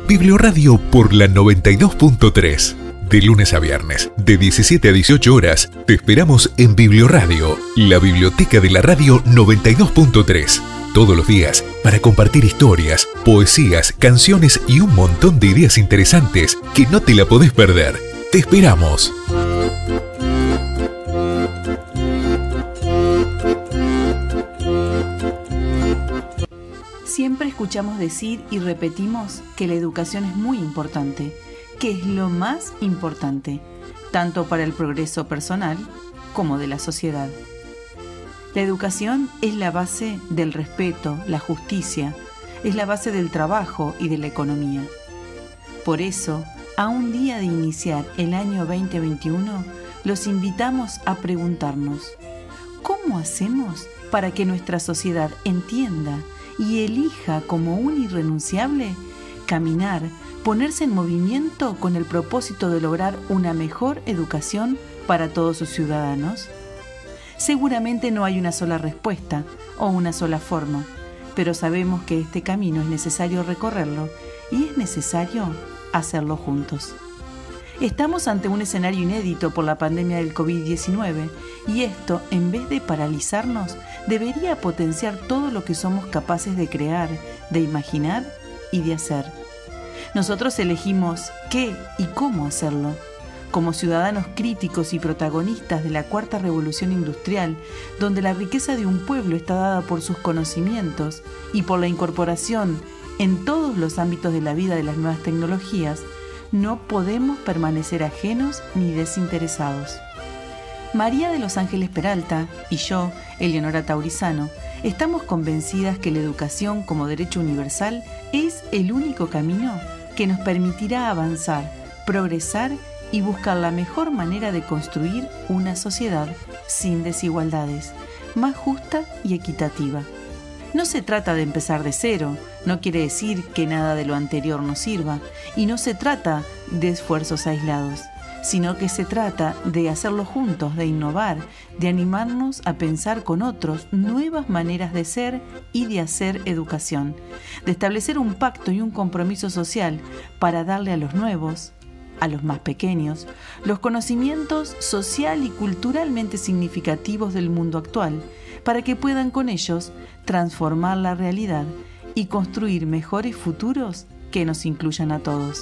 Biblioradio por la 92.3. De lunes a viernes, de 17 a 18 horas, te esperamos en Biblioradio, la biblioteca de la radio 92.3. Todos los días, para compartir historias, poesías, canciones y un montón de ideas interesantes que no te la podés perder. ¡Te esperamos! Siempre escuchamos decir y repetimos que la educación es muy importante, que es lo más importante, tanto para el progreso personal como de la sociedad. La educación es la base del respeto, la justicia, es la base del trabajo y de la economía. Por eso, a un día de iniciar el año 2021, los invitamos a preguntarnos, ¿cómo hacemos para que nuestra sociedad entienda y elija como un irrenunciable caminar, ponerse en movimiento con el propósito de lograr una mejor educación para todos sus ciudadanos? Seguramente no hay una sola respuesta o una sola forma, pero sabemos que este camino es necesario recorrerlo y es necesario hacerlo juntos. Estamos ante un escenario inédito por la pandemia del COVID-19 y esto, en vez de paralizarnos, debería potenciar todo lo que somos capaces de crear, de imaginar y de hacer. Nosotros elegimos qué y cómo hacerlo. Como ciudadanos críticos y protagonistas de la cuarta revolución industrial, donde la riqueza de un pueblo está dada por sus conocimientos y por la incorporación en todos los ámbitos de la vida de las nuevas tecnologías, no podemos permanecer ajenos ni desinteresados. María de los Ángeles Peralta y yo, Eleonora Taurizano, estamos convencidas que la educación como derecho universal es el único camino que nos permitirá avanzar, progresar y buscar la mejor manera de construir una sociedad sin desigualdades, más justa y equitativa. No se trata de empezar de cero, no quiere decir que nada de lo anterior nos sirva, y no se trata de esfuerzos aislados, sino que se trata de hacerlo juntos, de innovar, de animarnos a pensar con otros nuevas maneras de ser y de hacer educación, de establecer un pacto y un compromiso social para darle a los nuevos, a los más pequeños, los conocimientos social y culturalmente significativos del mundo actual, para que puedan con ellos transformar la realidad y construir mejores futuros que nos incluyan a todos.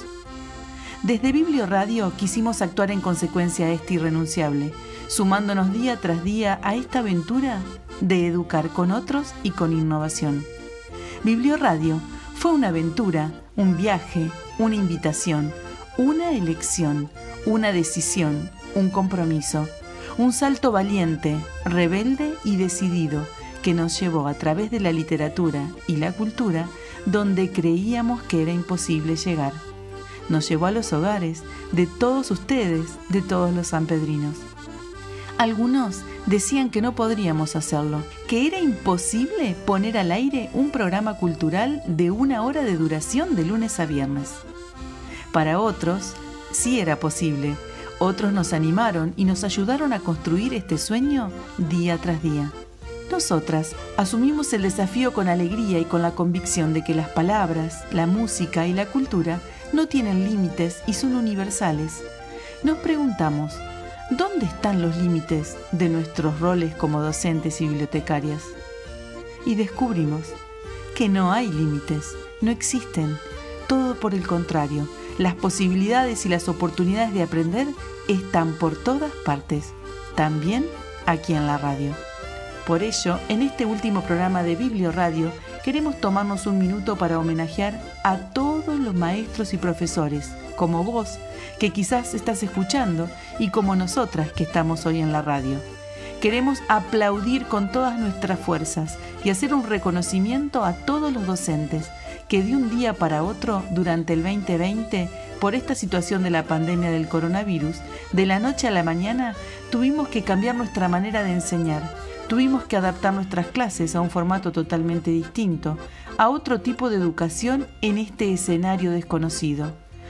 Desde Biblioradio quisimos actuar en consecuencia a este irrenunciable, sumándonos día tras día a esta aventura de educar con otros y con innovación. Biblioradio fue una aventura, un viaje, una invitación, una elección, una decisión, un compromiso, un salto valiente, rebelde y decidido que nos llevó a través de la literatura y la cultura donde creíamos que era imposible llegar. Nos llevó a los hogares de todos ustedes, de todos los sanpedrinos. Algunos decían que no podríamos hacerlo, que era imposible poner al aire un programa cultural de 1 hora de duración de lunes a viernes. Para otros, sí era posible. Otros nos animaron y nos ayudaron a construir este sueño día tras día. Nosotras asumimos el desafío con alegría y con la convicción de que las palabras, la música y la cultura no tienen límites y son universales. Nos preguntamos, ¿dónde están los límites de nuestros roles como docentes y bibliotecarias? Y descubrimos que no hay límites, no existen. Todo por el contrario, las posibilidades y las oportunidades de aprender están por todas partes, también aquí en la radio. Por ello, en este último programa de Biblioradio, queremos tomarnos un minuto para homenajear a todos los maestros y profesores, como vos, que quizás estás escuchando, y como nosotras que estamos hoy en la radio. Queremos aplaudir con todas nuestras fuerzas y hacer un reconocimiento a todos los docentes que de un día para otro, durante el 2020, por esta situación de la pandemia del coronavirus, de la noche a la mañana, tuvimos que cambiar nuestra manera de enseñar. Tuvimos que adaptar nuestras clases a un formato totalmente distinto, a otro tipo de educación en este escenario desconocido.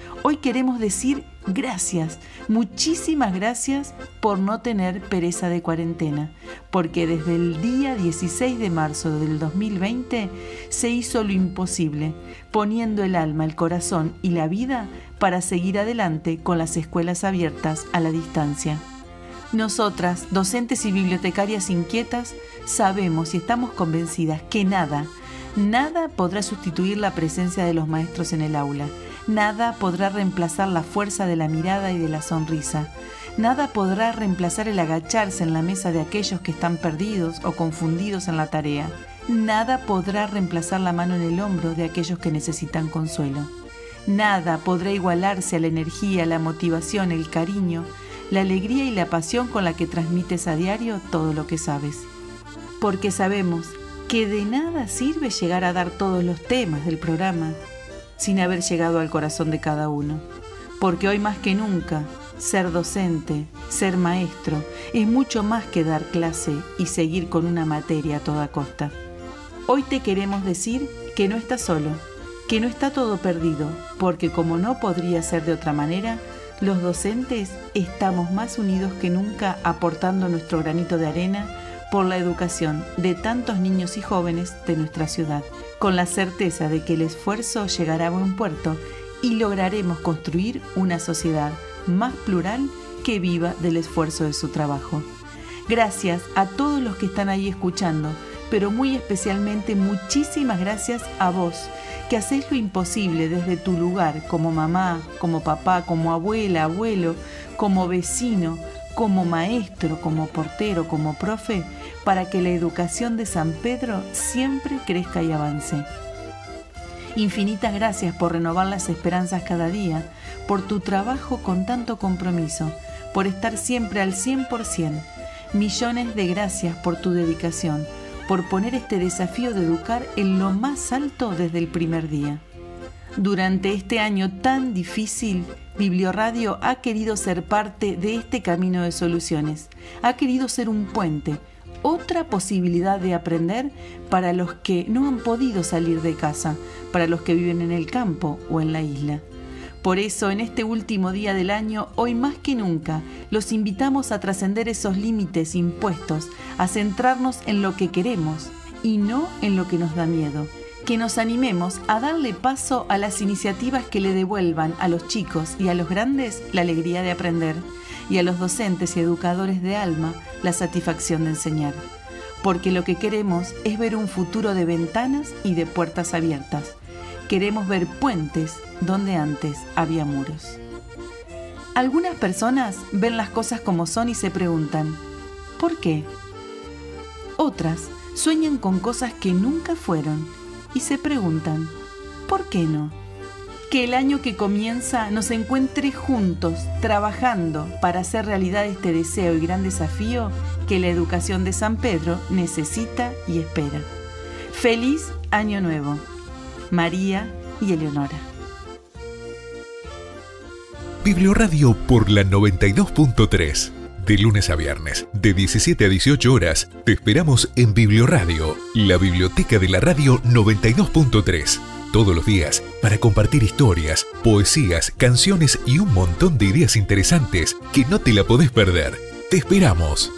Hoy queremos decir gracias, muchísimas gracias por no tener pereza de cuarentena, porque desde el día 16 de marzo del 2020 se hizo lo imposible, poniendo el alma, el corazón y la vida para seguir adelante con las escuelas abiertas a la distancia. Nosotras, docentes y bibliotecarias inquietas, sabemos y estamos convencidas que nada podrá sustituir la presencia de los maestros en el aula. Nada podrá reemplazar la fuerza de la mirada y de la sonrisa. Nada podrá reemplazar el agacharse en la mesa de aquellos que están perdidos o confundidos en la tarea. Nada podrá reemplazar la mano en el hombro de aquellos que necesitan consuelo. Nada podrá igualarse a la energía, la motivación, el cariño, la alegría y la pasión con la que transmites a diario todo lo que sabes. Porque sabemos que de nada sirve llegar a dar todos los temas del programa sin haber llegado al corazón de cada uno. Porque hoy más que nunca, ser docente, ser maestro, es mucho más que dar clase y seguir con una materia a toda costa. Hoy te queremos decir que no estás solo, que no está todo perdido, porque como no podría ser de otra manera, los docentes estamos más unidos que nunca aportando nuestro granito de arena por la educación de tantos niños y jóvenes de nuestra ciudad, con la certeza de que el esfuerzo llegará a buen puerto y lograremos construir una sociedad más plural que viva del esfuerzo de su trabajo. Gracias a todos los que están ahí escuchando, pero muy especialmente muchísimas gracias a vos, que hacés lo imposible desde tu lugar, como mamá, como papá, como abuela, abuelo, como vecino, como maestro, como portero, como profe, para que la educación de San Pedro siempre crezca y avance. Infinitas gracias por renovar las esperanzas cada día, por tu trabajo con tanto compromiso, por estar siempre al 100%. Millones de gracias por tu dedicación, por poner este desafío de educar en lo más alto desde el primer día. Durante este año tan difícil, Biblioradio ha querido ser parte de este camino de soluciones. Ha querido ser un puente, otra posibilidad de aprender para los que no han podido salir de casa, para los que viven en el campo o en la isla. Por eso, en este último día del año, hoy más que nunca, los invitamos a trascender esos límites impuestos, a centrarnos en lo que queremos y no en lo que nos da miedo. Que nos animemos a darle paso a las iniciativas que le devuelvan a los chicos y a los grandes la alegría de aprender y a los docentes y educadores de alma la satisfacción de enseñar. Porque lo que queremos es ver un futuro de ventanas y de puertas abiertas. Queremos ver puentes donde antes había muros. Algunas personas ven las cosas como son y se preguntan, ¿por qué? Otras sueñan con cosas que nunca fueron y se preguntan, ¿por qué no? Que el año que comienza nos encuentre juntos, trabajando para hacer realidad este deseo y gran desafío que la educación de San Pedro necesita y espera. ¡Feliz Año Nuevo! María y Eleonora. Biblioradio por la 92.3. De lunes a viernes, de 17 a 18 horas, te esperamos en Biblioradio, la biblioteca de la radio 92.3. Todos los días, para compartir historias, poesías, canciones y un montón de ideas interesantes que no te la podés perder. ¡Te esperamos!